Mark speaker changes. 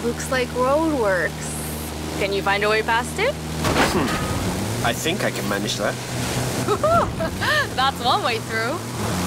Speaker 1: Looks like roadworks. Can you find a way past it?
Speaker 2: I think I can manage that.
Speaker 1: That's one way through.